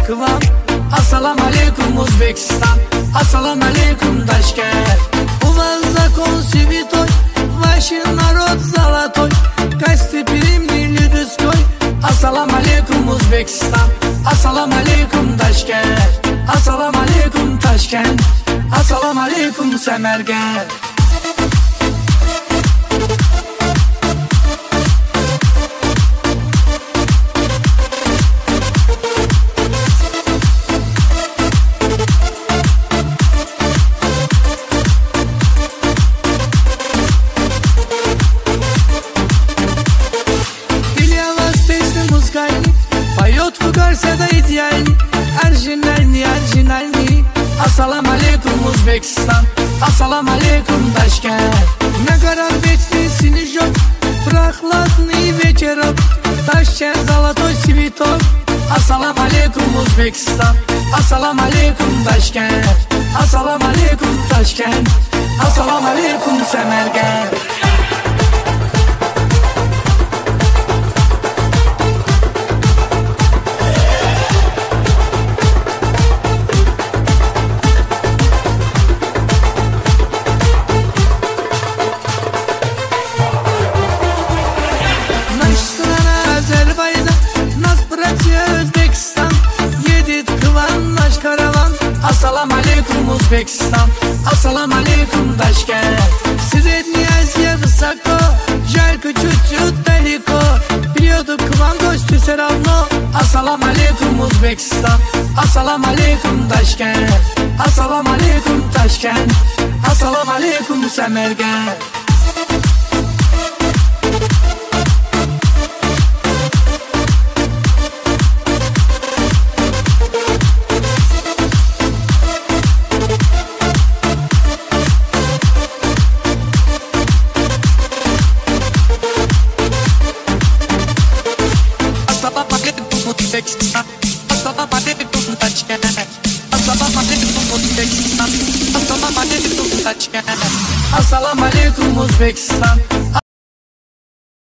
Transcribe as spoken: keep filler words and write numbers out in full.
kıvam. Assalamu alaikum Uzbekistan, assalamu alaikum Tashkent. У вас закон святой, ваш народ золотой, гостеприимный, людской. Assalamu alaikum Uzbekistan, assalamu alaikum Tashkent, assalamu alaikum Tashkent, assalamu alaikum Samarqand. Поет в Угарсада идеальный, оригинальный, оригинальный. Assalamu alaikum Uzbekistan, assalamu alaikum Tashkent. На горах вечный снежок, прохладный вечерок, Ташкент золотой цветок. Assalamu alaikum Uzbekistan, assalamu alaikum Tashkent, assalamu alaikum Tashkent, assalamu alaikum Samarqand. Assalamu alaikum Uzbekistan, assalamu alaikum Tashkent. Средняя Азия высоко, жарко чуть-чуть далеко. Приеду к вам в гости все равно. Assalamu alaikum Uzbekistan, assalamu alaikum Tashkent, assalamu alaikum Tashkent, assalamu alaikum Samarqand. Assalamu alaikum Uzbekistan.